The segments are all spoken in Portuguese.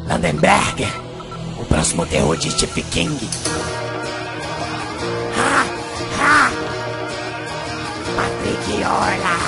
Landenberg, o próximo terror de Stephen King. Patrick Orla.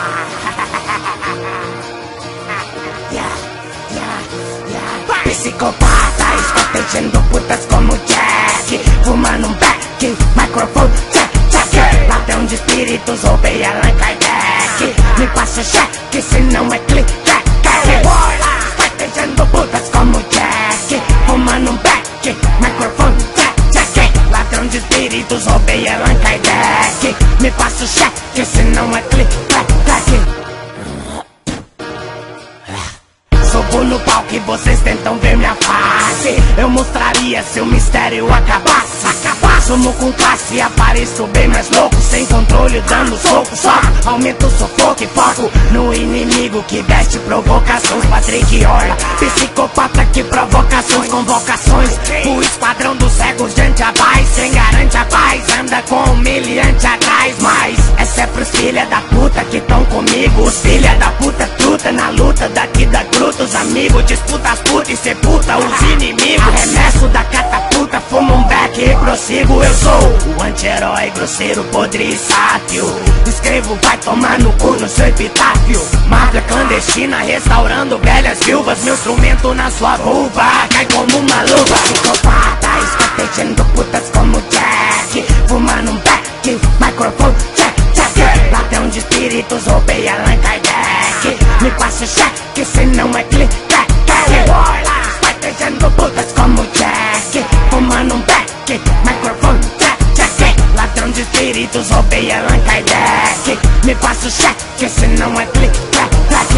Psicopata, escotejando putas como Jack, fumando um back, microfone, check, check. Ladrão de espíritos, roubei Allan Kardec. Me passa o cheque, se não é clique, clique. Escotejando putas como Jack, fumando um back, microfone, check, check. Ladrão de espíritos, roubei Allan Kardec. Me passa o cheque, se não é clique, clique, clique. Subo no palco e vocês tentam ver minha face. Eu mostraria se o mistério acabasse. Sumo com classe, apareço bem mais louco, sem controle, dando soco, só aumento o sufoco e foco no inimigo que veste provocações. Patrick Orla, psicopata que provocações, convocações. O esquadrão dos cegos de anti-abais, sem garante a paz, anda com humilhante atrás. Mas essa é pros filha da puta que tão comigo. Os filha da puta truta na luta daqui da gruta. Os amigos disputa as putas e sepulta os inimigos. Arremesso da catapulta, fumo um beck e prossigo. Eu sou o anti-herói grosseiro, podre e sábio. Escrevo vai tomar no cu no seu epitáfio. Máfia clandestina restaurando velhas viúvas. Meu instrumento na sua vulva cai como uma luva. Psicopata escotejando putas como Jack, fumando um back, microfone, check, check. Ladrão de espíritos, roubei Allan Kardec. Me passa o cheque, se não é clique, clique, clique. Escotejando putas como Jack, fumando um back, microfone, check, check. Ladrão de espíritos, roubei Allan Kardec. Me passa o cheque, se não é clique, clique,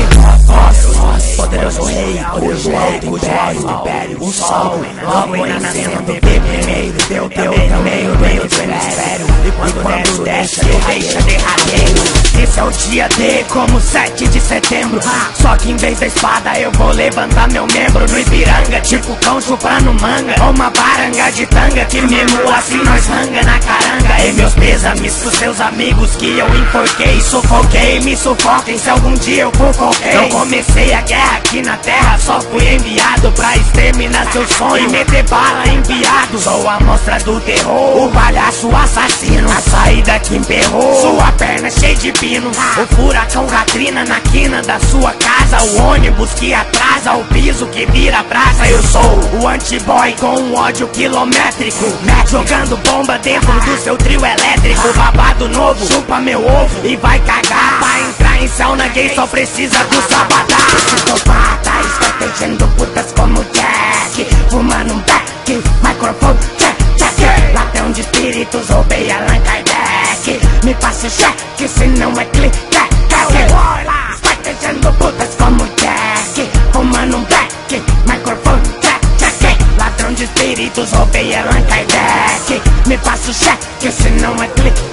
clique. Poderoso rei, cujo alto império, o sol logo em nascendo, primeiro, deu também o meio do hemisfério. E quando deixa derradeiro. Esse é o dia D como 7 de setembro. Só que em vez da espada eu vou levantar meu membro no Ipiranga, tipo cão chupando manga, ou uma baranga de tanga, que mesmo assim nós ranga na caranga. E meus pêsames pros seus amigos que eu enforquei, sufoquei, me sufoquem se algum dia eu for qualquer. Eu comecei a guerra aqui na terra, só fui enviado pra exterminar seus sonhos e meter bala enviado. Sou a mostra do terror, o palhaço assassino, a saída que emperrou sua perna cheia de pino. O furacão Katrina na quina da sua casa, o ônibus que atrasa, o piso que vira brasa. Eu sou o anti-boy com um ódio quilométrico, jogando bomba dentro do seu trio elétrico. Babado novo, chupa meu ovo e vai cagar. Pra entrar em sauna gay só precisa do sabadão. Psicopata escotejando putas como Jack, fumando um back, microfone, check, check. Ladrão de espíritos, roubei Allan Kardec. Me passa o cheque, se não é clique, clique, clique. Escotejando putas como Jack, fumando um back, microfone, check, check. Ladrão de espíritos, roubei Allan Kardec. Me passa o cheque, se não é clique.